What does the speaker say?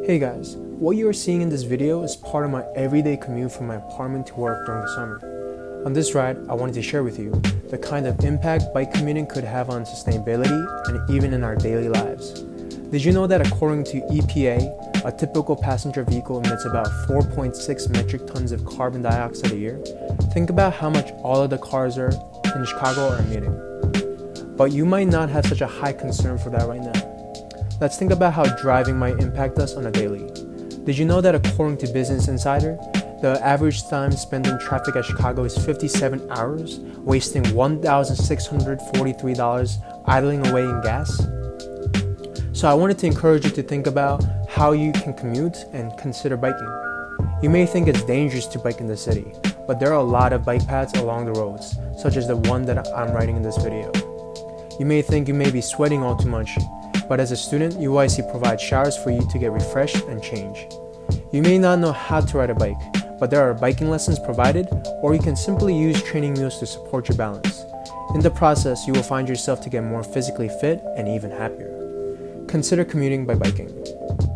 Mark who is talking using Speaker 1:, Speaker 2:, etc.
Speaker 1: Hey guys, what you are seeing in this video is part of my everyday commute from my apartment to work during the summer. On this ride, I wanted to share with you the kind of impact bike commuting could have on sustainability and even in our daily lives. Did you know that according to EPA, a typical passenger vehicle emits about 4.6 metric tons of carbon dioxide a year? Think about how much all of the cars in Chicago are emitting. But you might not have such a high concern for that right now. Let's think about how driving might impact us on a daily. Did you know that according to Business Insider, the average time spent in traffic at Chicago is 57 hours, wasting $1,643 idling away in gas? So I wanted to encourage you to think about how you can commute and consider biking. You may think it's dangerous to bike in the city, but there are a lot of bike paths along the roads, such as the one that I'm riding in this video. You may think you may be sweating all too much, but as a student, UIC provides showers for you to get refreshed and change. You may not know how to ride a bike, but there are biking lessons provided, or you can simply use training wheels to support your balance. In the process, you will find yourself to get more physically fit and even happier. Consider commuting by biking.